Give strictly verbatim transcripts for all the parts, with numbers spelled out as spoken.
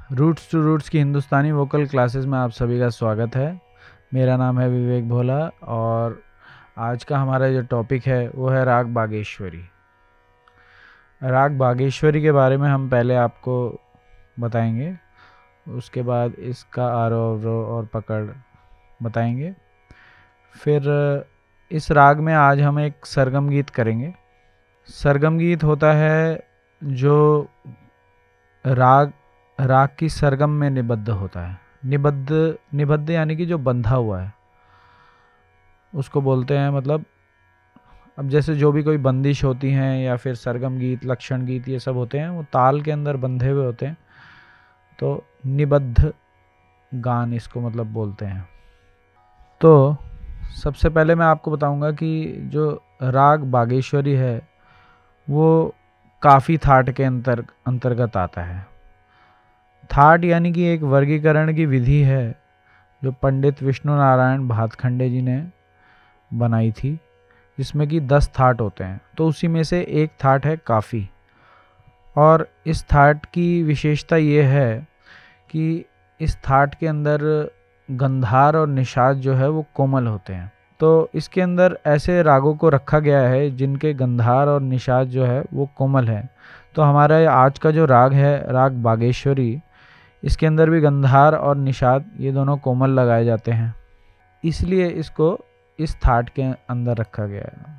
Roots two roots की हिंदुस्तानी vocal classes में आप सभी का स्वागत है। मेरा नाम है विवेक भोला और आज का हमारा जो टॉपिक है वो है राग बागेश्वरी। राग बागेश्वरी के बारे में हम पहले आपको बताएंगे, उसके बाद इसका आरोह अवरोह और पकड़ बताएंगे। फिर इस राग में आज हम एक सरगम गीत करेंगे। सरगम गीत होता है जो राग राग की सरगम में निबद्ध होता है। निबद्ध निबद्ध यानी कि जो बंधा हुआ है उसको बोलते हैं। मतलब अब जैसे जो भी कोई बंदिश होती हैं या फिर सरगम गीत, लक्षण गीत, ये सब होते हैं, वो ताल के अंदर बंधे हुए होते हैं, तो निबद्ध गान इसको मतलब बोलते हैं। तो सबसे पहले मैं आपको बताऊंगा कि जो राग बागेश्वरी है वो काफ़ी थाट के अंतर अंतर्गत आता है। थाट यानी कि एक वर्गीकरण की विधि है जो पंडित विष्णु नारायण भातखंडे जी ने बनाई थी, जिसमें कि दस थाट होते हैं। तो उसी में से एक थाट है काफ़ी। और इस थाट की विशेषता ये है कि इस थाट के अंदर गंधार और निषाद जो है वो कोमल होते हैं। तो इसके अंदर ऐसे रागों को रखा गया है जिनके गंधार और निषाद जो है वो कोमल है। तो हमारा आज का जो राग है, राग बागेश्वरी, इसके अंदर भी गंधार और निषाद ये दोनों कोमल लगाए जाते हैं, इसलिए इसको इस थाट के अंदर रखा गया है।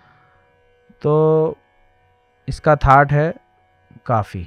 तो इसका थाट है काफ़ी।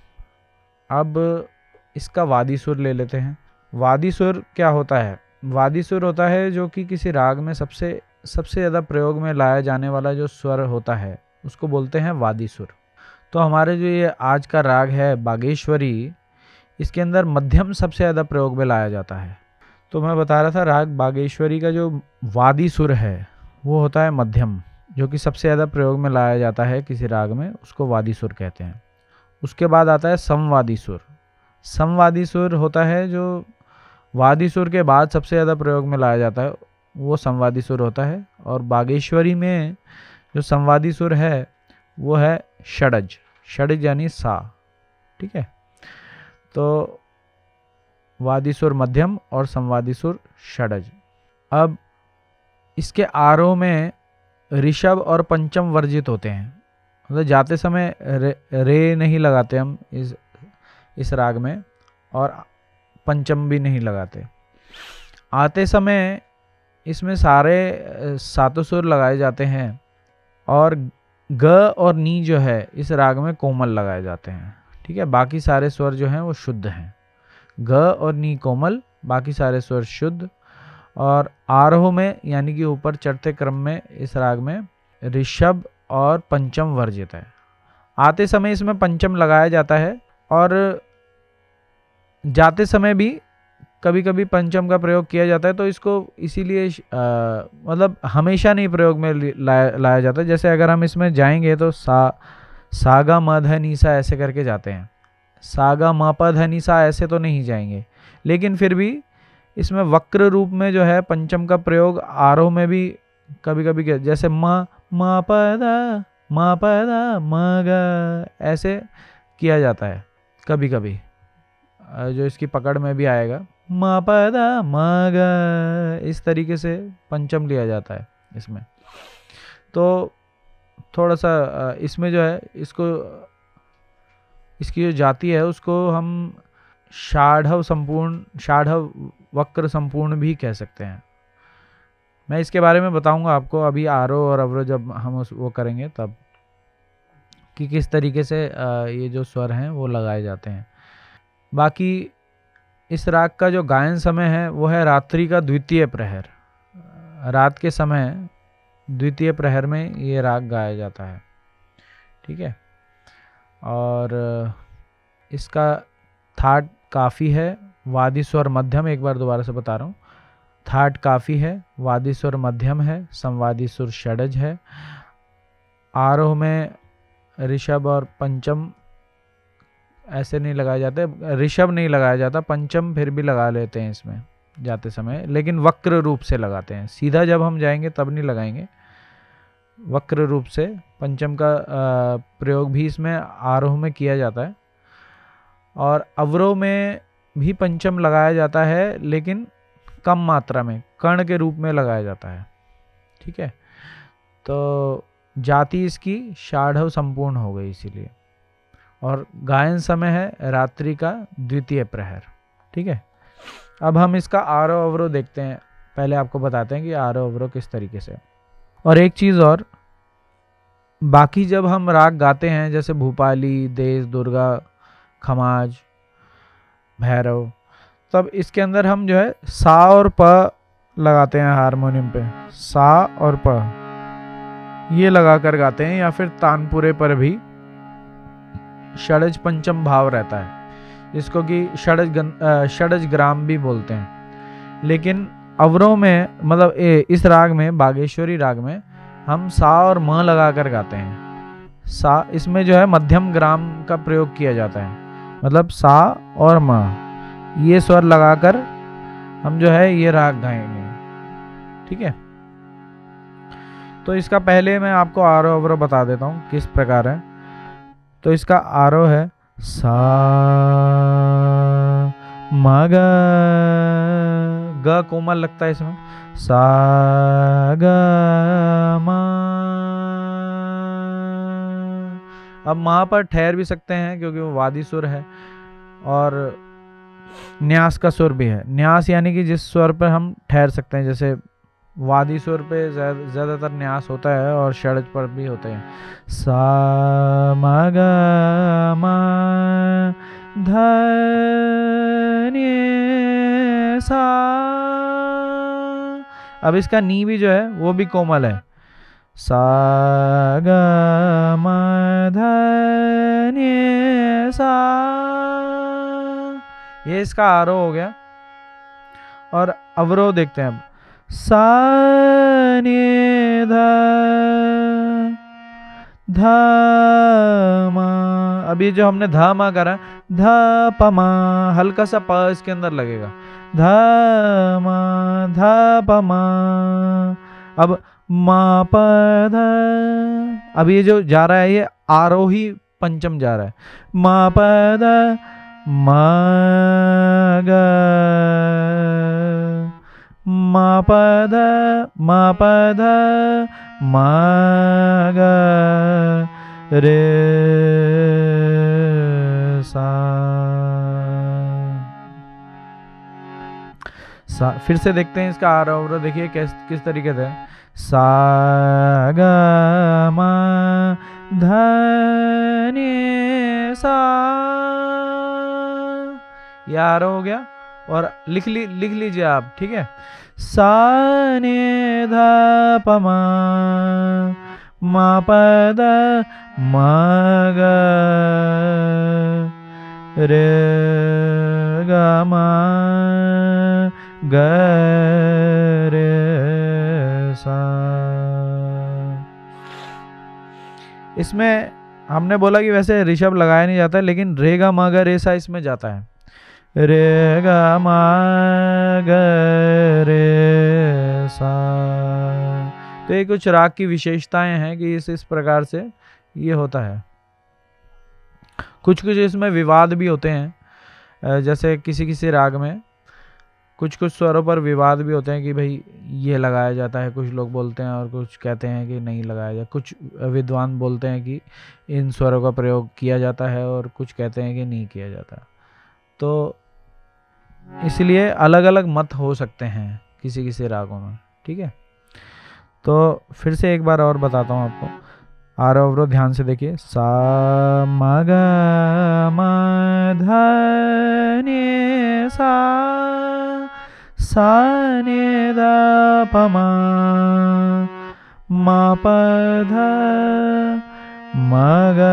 अब इसका वादी सुर ले लेते हैं। वादी सुर क्या होता है? वादी सुर होता है जो कि किसी राग में सबसे सबसे ज़्यादा प्रयोग में लाया जाने वाला जो स्वर होता है उसको बोलते हैं वादी सुर। तो हमारे जो ये आज का राग है बागेश्वरी, इसके अंदर मध्यम सबसे ज़्यादा प्रयोग में लाया जाता है। तो मैं बता रहा था राग बागेश्वरी का जो वादी सुर है वो होता है मध्यम, जो कि सबसे ज़्यादा प्रयोग में लाया जाता है किसी राग में, उसको वादी सुर कहते हैं। उसके बाद आता है समवादी सुर। समवादी सुर होता है जो वादी सुर के बाद सबसे ज़्यादा प्रयोग में लाया जाता है, वो समवादी सुर होता है। और बागेश्वरी में जो समवादी सुर है वो है षडज। षडज यानी सा, ठीक है। तो वादी सुर मध्यम और समवादी सुर षडज। अब इसके आरोह में ऋषभ और पंचम वर्जित होते हैं। मतलब जाते समय रे, रे नहीं लगाते हम इस इस राग में, और पंचम भी नहीं लगाते। आते समय इसमें सारे सातों सुर लगाए जाते हैं और ग और नी जो है इस राग में कोमल लगाए जाते हैं, ठीक है। बाकी सारे स्वर जो हैं वो शुद्ध हैं। ग और नी कोमल, बाकी सारे स्वर शुद्ध। और आरोह में यानी कि ऊपर चढ़ते क्रम में इस राग में ऋषभ और पंचम वर्जित है। आते समय इसमें पंचम लगाया जाता है और जाते समय भी कभी कभी पंचम का प्रयोग किया जाता है। तो इसको इसीलिए मतलब हमेशा नहीं प्रयोग में लाया लाया जाता है। जैसे अगर हम इसमें जाएंगे तो सा सागा म ध नि सा ऐसे करके जाते हैं, सागा म प ध नि सा ऐसे तो नहीं जाएंगे। लेकिन फिर भी इसमें वक्र रूप में जो है पंचम का प्रयोग आरोह में भी कभी कभी किया, जैसे म म प द म प द म ग ऐसे किया जाता है कभी कभी, जो इसकी पकड़ में भी आएगा, म प द म ग, इस तरीके से पंचम लिया जाता है इसमें। तो थोड़ा सा इसमें जो है इसको इसकी जो जाति है उसको हम षाढ़व संपूर्ण, षाढ़व वक्र संपूर्ण भी कह सकते हैं। मैं इसके बारे में बताऊंगा आपको अभी आरोह और अवरोह जब हम उस वो करेंगे तब, कि किस तरीके से ये जो स्वर हैं वो लगाए जाते हैं। बाकी इस राग का जो गायन समय है वो है रात्रि का द्वितीय प्रहर। रात के समय द्वितीय प्रहर में ये राग गाया जाता है, ठीक है। और इसका थाट काफ़ी है, वादी स्वर मध्यम, एक बार दोबारा से बता रहा हूँ, थाट काफ़ी है, वादी स्वर मध्यम है, संवादी सुर षडज है। आरोह में ऋषभ और पंचम ऐसे नहीं लगाए जाते, ऋषभ नहीं लगाया जाता, पंचम फिर भी लगा लेते हैं इसमें जाते समय, लेकिन वक्र रूप से लगाते हैं। सीधा जब हम जाएंगे तब नहीं लगाएंगे, वक्र रूप से पंचम का प्रयोग भी इसमें आरोह में किया जाता है। और अवरोह में भी पंचम लगाया जाता है, लेकिन कम मात्रा में, कर्ण के रूप में लगाया जाता है। ठीक है, तो जाति इसकी षाढ़व संपूर्ण हो गई इसीलिए। और गायन समय है रात्रि का द्वितीय प्रहर। ठीक है, अब हम इसका आरोह अवरोह देखते हैं। पहले आपको बताते हैं कि आरोह अवरोह किस तरीके से। और एक चीज़ और, बाकी जब हम राग गाते हैं जैसे भूपाली, देश, दुर्गा, खमाज, भैरव, तब इसके अंदर हम जो है सा और प लगाते हैं हारमोनियम पे, सा और प ये लगा कर गाते हैं, या फिर तानपुरे पर भी षडज पंचम भाव रहता है, जिसको कि षडज षडज ग्राम भी बोलते हैं। लेकिन अवरोह में, मतलब इस राग में, बागेश्वरी राग में, हम सा और म लगा कर गाते हैं। सा, इसमें जो है मध्यम ग्राम का प्रयोग किया जाता है, मतलब सा और म ये स्वर लगाकर हम जो है ये राग गाएंगे। ठीक है, तो इसका पहले मैं आपको आरोह अवरोह बता देता हूँ किस प्रकार है। तो इसका आरोह है सा म ग, ग कोमल लगता है इसमें, सा ग म। अब मां पर ठहर भी सकते हैं क्योंकि वो वादी सुर है, और न्यास का सुर भी है। न्यास यानी कि जिस स्वर पर हम ठहर सकते हैं, जैसे वादी सुर पे ज्यादातर न्यास होता है और षडज पर भी होते हैं। सा म ग म ध नि सा। अब इसका नी भी जो है वो भी कोमल है, सा ग म ध नि सा। ये इसका आरोह हो गया। और अवरोह देखते हैं अब, सा नि ध ध म। अब ये जो हमने ध म करा, ध प म, हल्का सा प इसके अंदर लगेगा, ध म ध प म। अब म प ध, अब ये जो जा रहा है ये आरोही पंचम जा रहा है, म प ध म ग म प ध म प ध म ग रे सा सा। फिर से देखते हैं इसका आरोह अवरोह, देखिए किस किस तरीके से। सा ग म ध नि सा, ये आरोह हो गया। और लिख ली लिख लीजिए आप, ठीक है। सा नि ध प म म प द म ग रे ग म ग रे सा। इसमें हमने बोला कि वैसे ऋषभ लगाया नहीं जाता है, लेकिन रे गा मा गा रे सा इसमें जाता है, रे गा मा गा रे सा। तो ये कुछ राग की विशेषताएं हैं कि इस इस प्रकार से ये होता है। कुछ कुछ इसमें विवाद भी होते हैं, जैसे किसी किसी राग में कुछ कुछ स्वरों पर विवाद भी होते हैं कि भाई ये लगाया जाता है, कुछ लोग बोलते हैं, और कुछ कहते हैं कि नहीं लगाया जाता। कुछ विद्वान बोलते हैं कि इन स्वरों का प्रयोग किया जाता है, और कुछ कहते हैं कि नहीं किया जाता। तो इसलिए अलग अलग मत हो सकते हैं किसी किसी रागों में, ठीक है। तो फिर से एक बार और बताता हूँ आपको, आरोह अवरोह ध्यान से देखिए। सा म ग म ध नि सा, सा नि ध प म म प ध म ग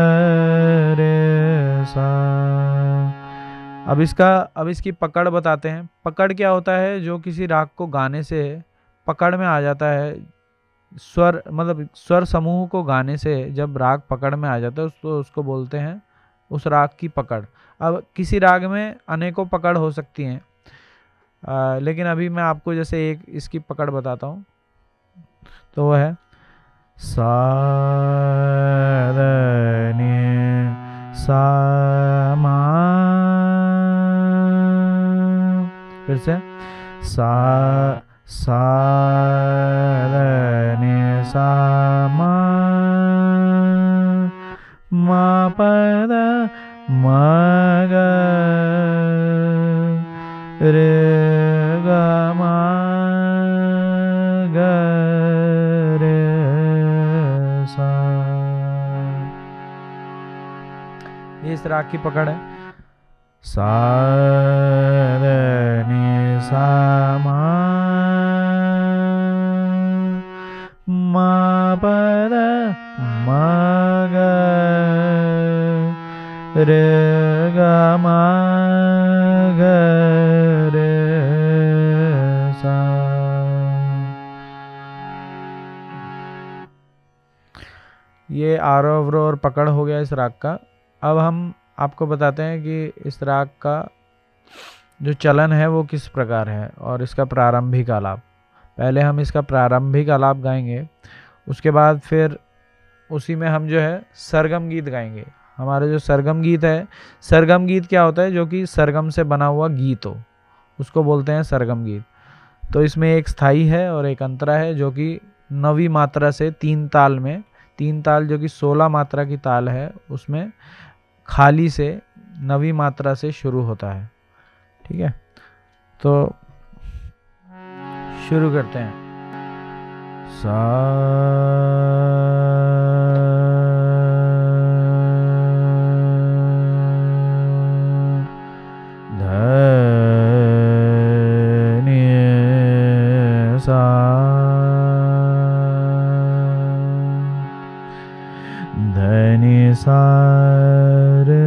रे सा। अब इसका अब इसकी पकड़ बताते हैं। पकड़ क्या होता है? जो किसी राग को गाने से पकड़ में आ जाता है, स्वर मतलब स्वर समूह को गाने से जब राग पकड़ में आ जाता है तो उसको बोलते हैं उस राग की पकड़। अब किसी राग में अनेकों पकड़ हो सकती हैं, आ, लेकिन अभी मैं आपको जैसे एक इसकी पकड़ बताता हूँ, तो वो है सा ध नि सा म फिर से सा सा रे नि सा मा मा प द म ग रे ग म ग रे सा। ये इस राग की पकड़ है। सा रे नि सा मा मा प द म ग रे ग म ग रे सा। ये आरोह और पकड़ हो गया इस राग का। अब हम आपको बताते हैं कि इस राग का जो चलन है वो किस प्रकार है और इसका प्रारंभिक आलाप। पहले हम इसका प्रारंभिक आलाप गाएंगे, उसके बाद फिर उसी में हम जो है सरगम गीत गाएंगे। हमारे जो सरगम गीत है, सरगम गीत क्या होता है? जो कि सरगम से बना हुआ गीत हो, उसको बोलते हैं सरगम गीत। तो इसमें एक स्थाई है और एक अंतरा है, जो कि नवी मात्रा से तीन ताल में, तीन ताल जो कि सोलह मात्रा की ताल है, उसमें खाली से नवी मात्रा से शुरू होता है। ठीक है, तो शुरू करते हैं। सा ध नि सा ध नि सा रे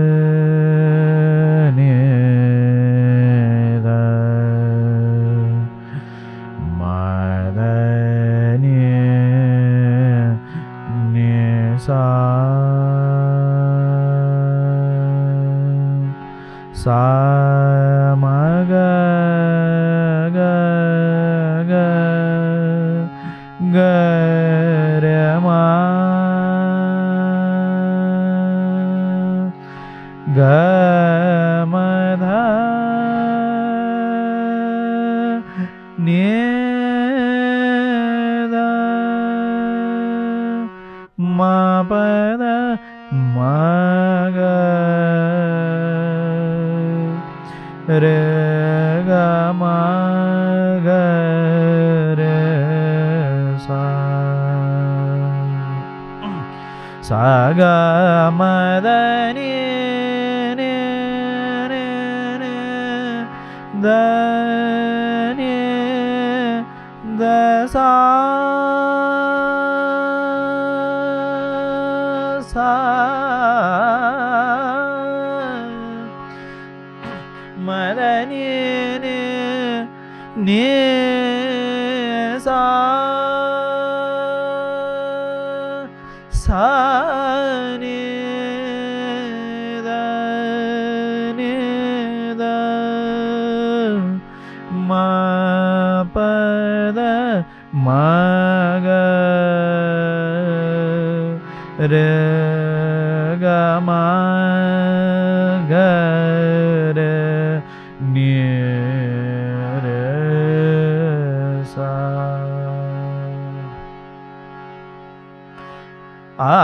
नि ध मा ध नि नि सा सा म ग ग ग ग रे म ग म ध नि ध म प द म ग रे ग म ग रे सा। सा ग म द नि नि नि नि द नि द सा सा म द नि नि नि सा सा नि द नि द म प द म ग रे ग म ग रे नि रे सा। आ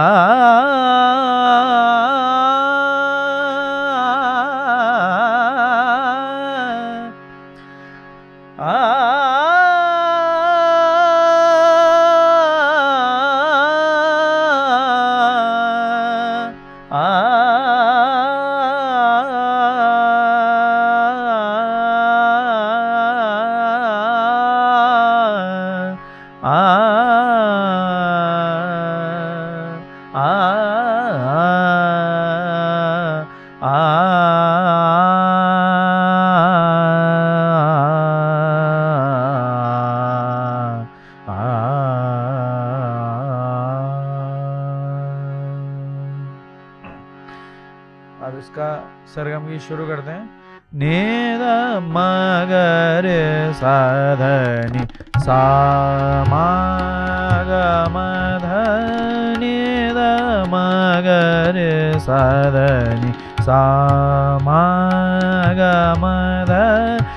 अब इसका सरगम गीत शुरू करते हैं। नि द म ग रे सा ध नि सा म ग म ध नि द म ग रे सा ध नि सा म ग म ध नि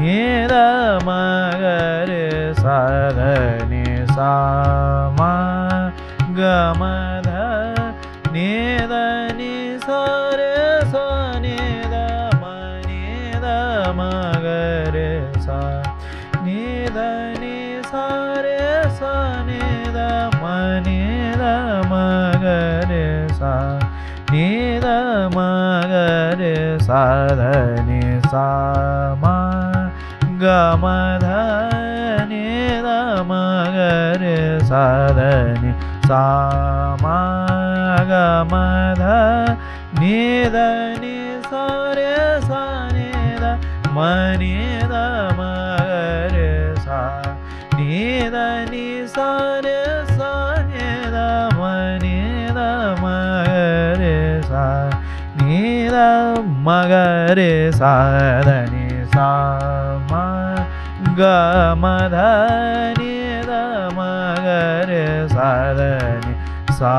ni da ma ga re sa da ni sa ma ga ma da ni da ni sa re sa ni da ma ni da ma ga re sa ni da ni sa re sa ni da ma ni da ma ga re sa ni da ma ga re sa da ni sa ma ga ma da ni da ma ga re sa da ni sa ma ga ma da ni da ni sa re sa ni da ma ni da ma ga re sa ni da ni sa re sa ni da ma ni da ma ga re sa ni da ma ga re sa da ni sa ma ga ma da ni da ma ga re sa da ni sa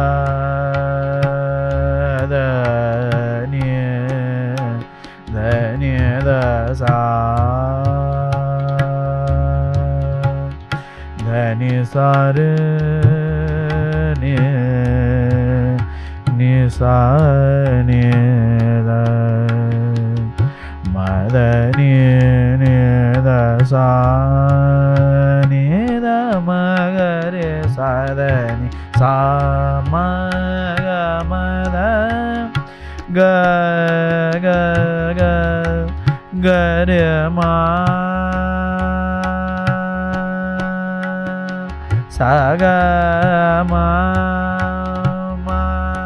da ni da ni da sa da ni sa re ni ni sa ni da ma da ni ni da sa ni da ma ga re sa da ni sa ma ga ma da ga ga ga ga re ma sa ga ma ma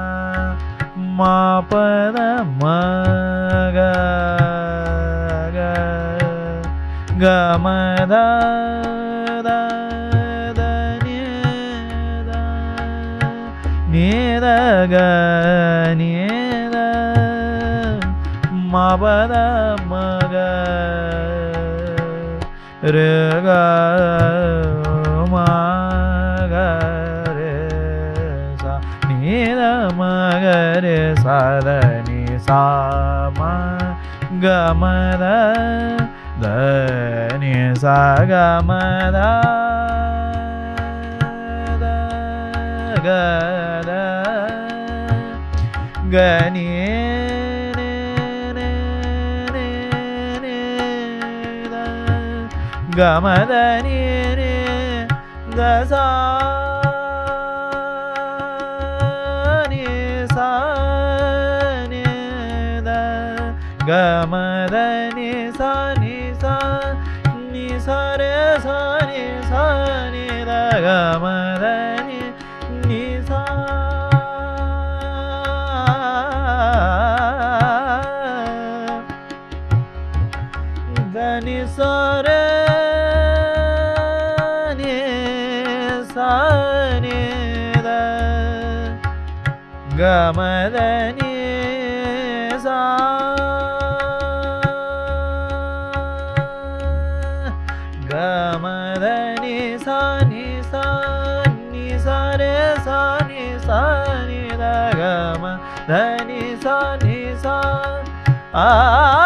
ma pa da ma ga ga ga ma da da da ni da ni da ga ni da ma pa da ma ga re ga ma ga re sa ni da ma ga re sa da ni sa ma ga ma da da ni sa ga ma da da ga da ga ni ni ni ni ni da ga ma da ni ni da sa ni sa ni da ga ma da ni sa ni sa ni sa re sa ni sa ni da ga ma da ni ni sa da ni sa re ga ma da ni sa ga ma da ni sa ni sa ni sa re sa ni sa ni da ga ma da ni sa ni sa a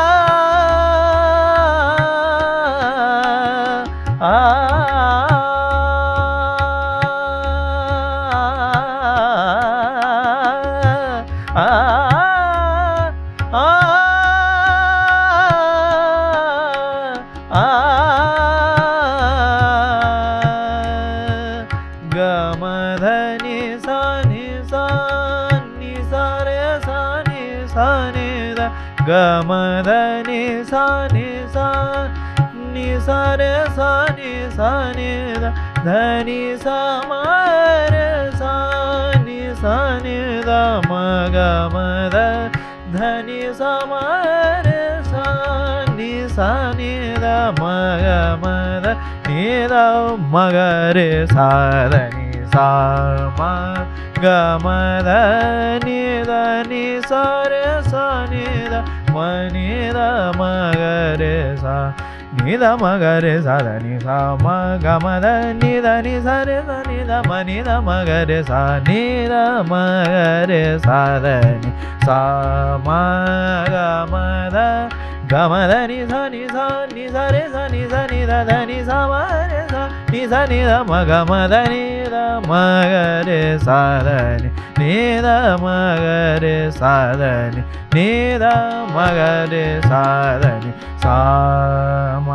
ga ma da ni sa ni sa ni sa re sa ni sa ni da da ni sa ma re sa ni sa ni da ma ga ma da da ni sa ma re sa ni sa ni da ma ga ma da ni da ma ga re sa da ni sa ma ga ma da ni da ni sa re sa ni da ma ni da ma ga re sa ni da ma ga re sa da ni sa ma ga ma da ni da ni sa re sa ni da ma ni da ma ga re sa ni da ma ga re sa da ni sa ma ga ma da ग म ध नि सा नि सा नि सा रे सा नि सा नि ध ध नि सा म रे सा नि सा नि ध म ग म ध नि ध म ग रे सा ध नि नि ध म ग रे सा ध नि नि ध म ग रे सा ध नि सा म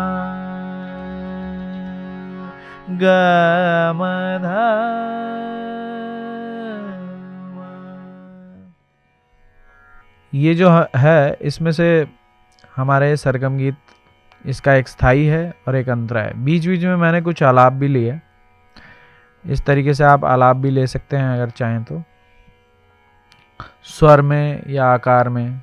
ग म ध। ये जो है इसमें से हमारे सरगम गीत, इसका एक स्थाई है और एक अंतरा है। बीच बीच में मैंने कुछ आलाप भी लिए। इस तरीके से आप आलाप भी ले सकते हैं अगर चाहें तो, स्वर में या आकार में,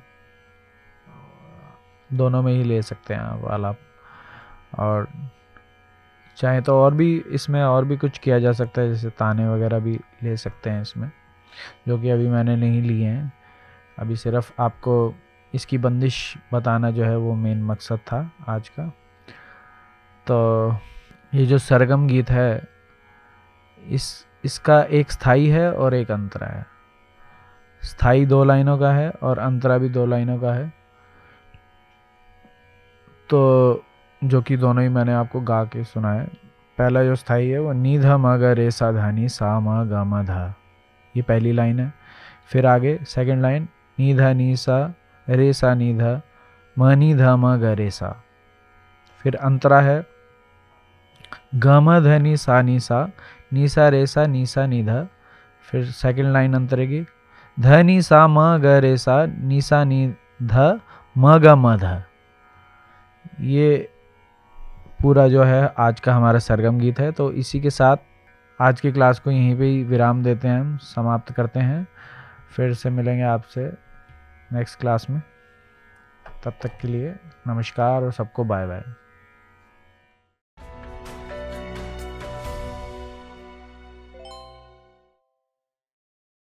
दोनों में ही ले सकते हैं आप आलाप। और चाहे तो और भी इसमें और भी कुछ किया जा सकता है, जैसे ताने वगैरह भी ले सकते हैं इसमें, जो कि अभी मैंने नहीं लिए हैं। अभी सिर्फ आपको इसकी बंदिश बताना जो है वो मेन मकसद था आज का। तो ये जो सरगम गीत है, इस इसका एक स्थाई है और एक अंतरा है। स्थाई दो लाइनों का है और अंतरा भी दो लाइनों का है, तो जो कि दोनों ही मैंने आपको गा के सुना है। पहला जो स्थाई है वो नी ध म ग रे सा धा नी सा म ग म ध, ये पहली लाइन है। फिर आगे सेकंड लाइन नी ध नी सा रे सा नी ध म नी ध म ग रे सा। फिर अंतरा है ग म ध नी सा नी सा नी सा रे सा नी सा नी ध। फिर सेकंड लाइन अंतरे की ध नी सा म ग रे सा नी सा नी ध म ग म ध। ये पूरा जो है आज का हमारा सरगम गीत है। तो इसी के साथ आज की क्लास को यहीं पे ही विराम देते हैं, हम समाप्त करते हैं। फिर से मिलेंगे आपसे नेक्स्ट क्लास में। तब तक के लिए नमस्कार और सबको बाय बाय।